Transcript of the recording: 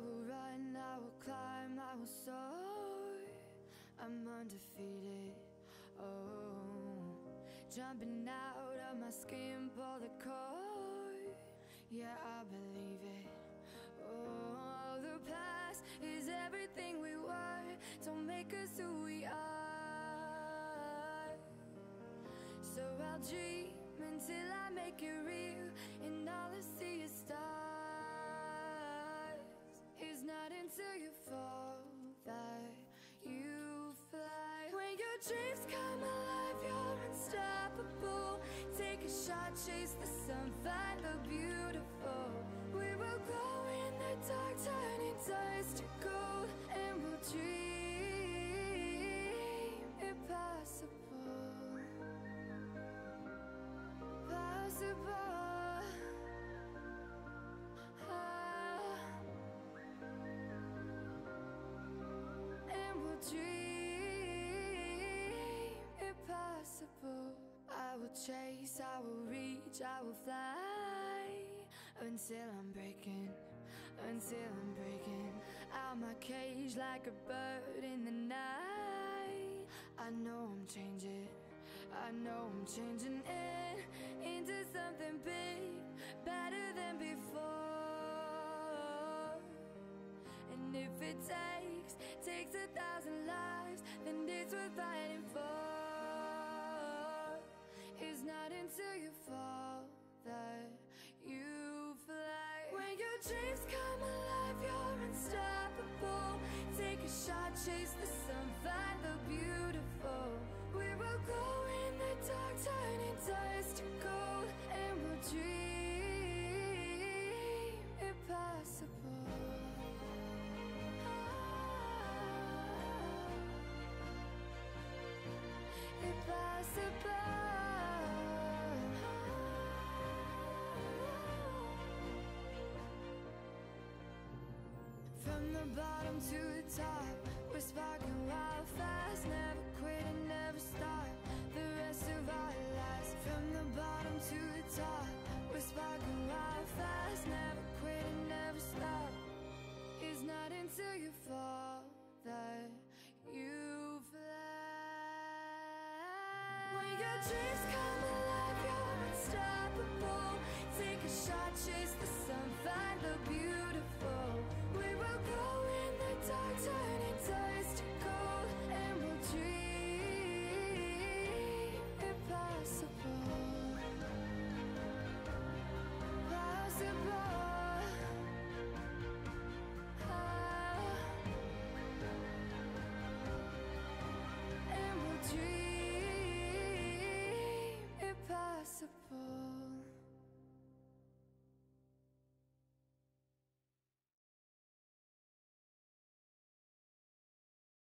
will run, I will climb, I will soar. I'm undefeated, oh. Jumping out of my skin, pull the cord. Yeah, I believe it. Oh, the past is everything we were. Don't make us who we are. So I'll dream until I make it real, and all I see is stars. It's not until you fall that you fly. When your dreams come alive, you're unstoppable. Take a shot, chase the sun, find the beautiful. We will glow in the dark, turning dust to gold, and we'll dream impossible. Possible. And we'll dream impossible. I will chase, I will reach, I will fly until I'm breaking out my cage like a bird in the night. I know I'm changing into something big, better than before. And if it takes 1,000 lives, then it's worth fighting for. It's not until you fall that you fly. When your dreams come alive, you're unstoppable. Take a shot, chase the sun, find the beautiful. We will go in the dark, turning dust to gold, and we'll dream impossible. Impossible. From the bottom to the top, we're sparking wild fast. Never quit and never stop the rest of our lives. From the bottom to the top, we're sparking wild fast. Never quit and never stop. It's not until you fall that you fly. When your dreams come alive, you're unstoppable. Take a shot, chase the sun, find the beautiful. We will go in the dark, turning dust to gold, and we'll dream impossible. Possible. And we'll dream impossible.